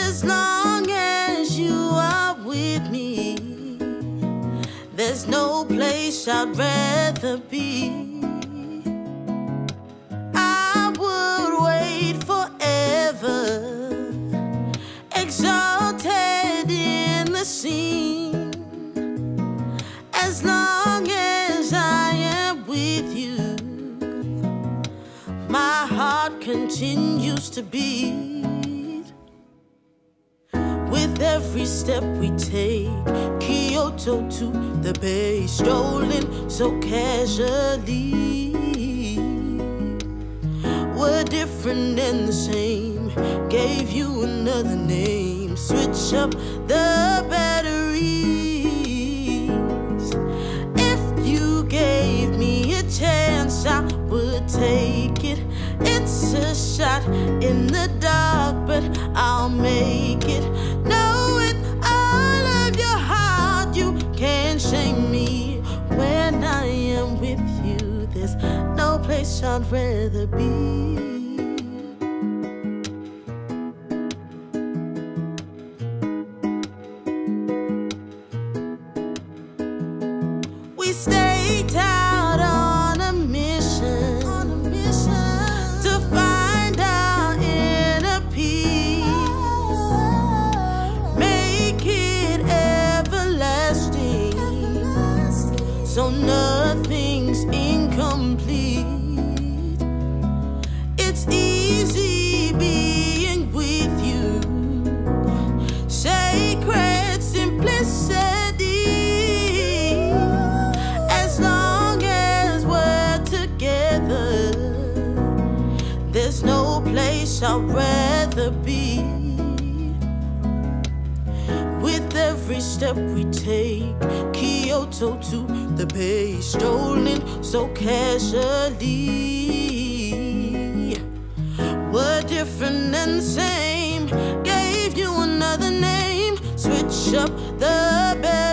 As long as you are with me, there's no place I'd rather be. I would wait forever, exalted in the scene. As long as I am with you, my heart continues to beat. With every step we take, Kyoto to the Bay, strolling so casually. We're different and the same, gave you another name, switch up the batteries. If you gave me a chance, I would take it. It's a shot in the dark, but I'll make it. Know with all of your heart, you can't shame me. When I am with you, there's no place I'd rather be. We staked out on a mission, to find our inner peace, make it everlasting, so nothing's incomplete. It's easy being with you, sacred simplicity. As long as we're together, there's no place I'd rather be. With every step we take, Kyoto to the Bay, strolling so casually. We're different and the same, gave you another name, switch up the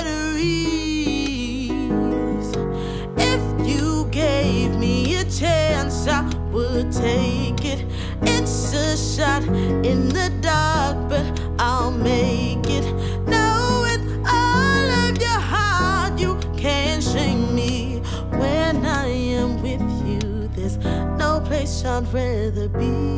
batteries. If you gave me a chance, I would take it. It's a shot in the dark, but I'll make it. Know with all of your heart, you can't shame me. When I am with you, there's no place I'd rather be.